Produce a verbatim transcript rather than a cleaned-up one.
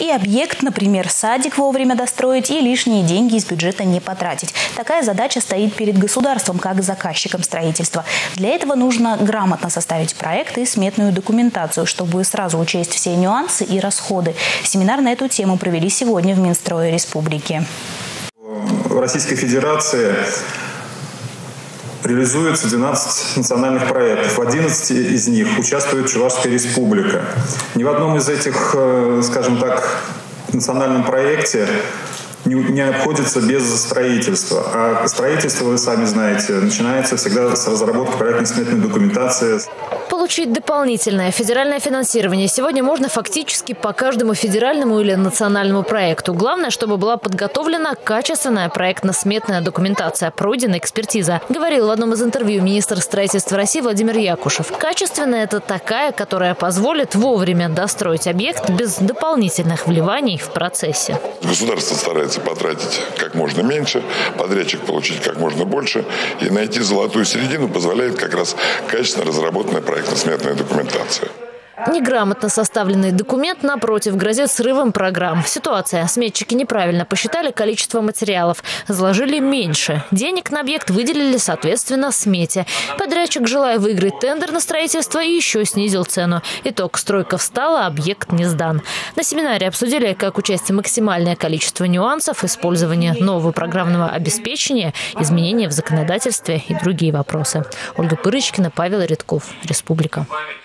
И объект, например, садик вовремя достроить и лишние деньги из бюджета не потратить. Такая задача стоит перед государством как заказчиком строительства. Для этого нужно грамотно составить проект и сметную документацию, чтобы сразу учесть все нюансы и расходы. Семинар на эту тему провели сегодня в Минстрое Республики. В Российской Федерации реализуется двенадцать национальных проектов. В одиннадцати из них участвует Чувашская Республика. Ни в одном из этих, скажем так, национальном проекте не, не обходится без строительства. А строительство, вы сами знаете, начинается всегда с разработки проектно-сметной документации. Получить дополнительное федеральное финансирование сегодня можно фактически по каждому федеральному или национальному проекту. Главное, чтобы была подготовлена качественная проектно-сметная документация, пройдена экспертиза, говорил в одном из интервью министр строительства России Владимир Якушев. Качественная – это такая, которая позволит вовремя достроить объект без дополнительных вливаний в процессе. Государство старается потратить как можно меньше, подрядчик получить как можно больше, и найти золотую середину позволяет как раз качественно разработанная проектно-сметная документация. Неграмотно составленный документ, напротив, грозит срывом программ. Ситуация. Сметчики неправильно посчитали количество материалов. Заложили меньше. Денег на объект выделили, соответственно, смете. Подрядчик, желая выиграть тендер на строительство, еще снизил цену. Итог. Стройка встала, объект не сдан. На семинаре обсудили, как учесть максимальное количество нюансов, использование нового программного обеспечения, изменения в законодательстве и другие вопросы. Ольга Пырочкина, Павел Редков. Республика.